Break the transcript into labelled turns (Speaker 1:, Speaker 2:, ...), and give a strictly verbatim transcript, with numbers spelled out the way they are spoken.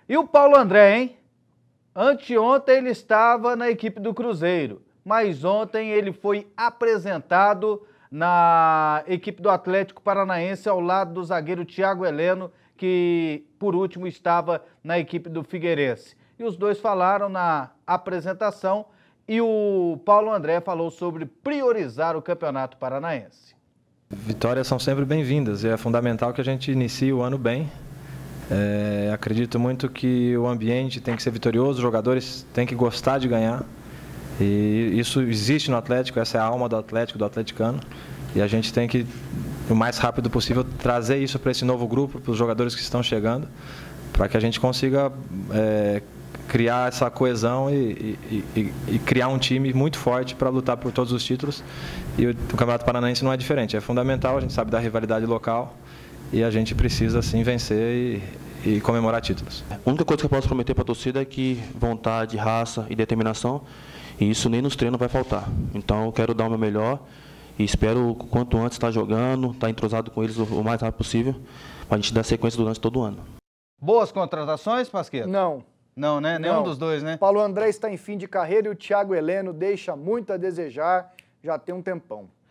Speaker 1: E o Paulo André, hein? Anteontem ele estava na equipe do Cruzeiro, mas ontem ele foi apresentado na equipe do Atlético Paranaense ao lado do zagueiro Thiago Heleno, que por último estava na equipe do Figueirense. E os dois falaram na apresentação e o Paulo André falou sobre priorizar o Campeonato Paranaense.
Speaker 2: Vitórias são sempre bem-vindas e é fundamental que a gente inicie o ano bem. É, acredito muito que o ambiente tem que ser vitorioso, os jogadores têm que gostar de ganhar. E isso existe no Atlético, essa é a alma do Atlético, do atleticano. E a gente tem que, o mais rápido possível, trazer isso para esse novo grupo, para os jogadores que estão chegando, para que a gente consiga é, criar essa coesão e, e, e, e criar um time muito forte para lutar por todos os títulos. E o, o Campeonato Paranaense não é diferente, é fundamental, a gente sabe da rivalidade local e a gente precisa, sim, vencer e, e comemorar títulos.
Speaker 3: A única coisa que eu posso prometer para a torcida é que vontade, raça e determinação, e isso nem nos treinos vai faltar. Então eu quero dar o meu melhor e espero o quanto antes estar jogando, estar entrosado com eles o mais rápido possível, para a gente dar sequência durante todo o ano.
Speaker 1: Boas contratações, Pasqueto?
Speaker 4: Não.
Speaker 1: Não, né? Nenhum
Speaker 4: Não.
Speaker 1: dos dois, né?
Speaker 4: Paulo André está em fim de carreira e o Thiago Heleno deixa muito a desejar, já tem um tempão.